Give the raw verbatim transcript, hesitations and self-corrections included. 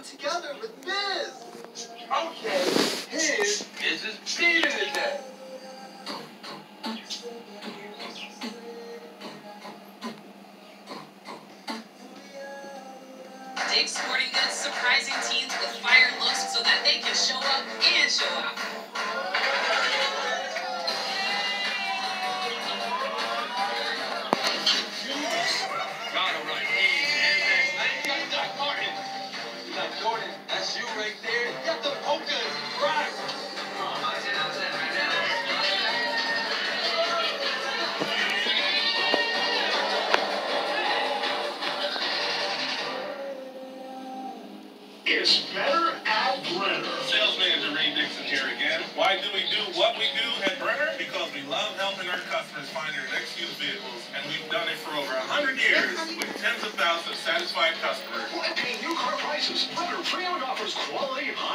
it together with Miz. Okay, here's Missus Peter today. Dick's Sporting Goods surprising teens with fire looks so that they can show up and show out. Gotta run easy and next night you got Doc Martin. You got Jordan, that's you right there. You got the polkas, right? It's better at Brenner. Sales Manager Ray Dixon here again. Why do we do what we do at Brenner? Because we love helping our customers find their next used vehicles, and we've done it for over one hundred years with tens of thousands of satisfied customers. Pay new car prices. Brenner pre-owned offers quality, high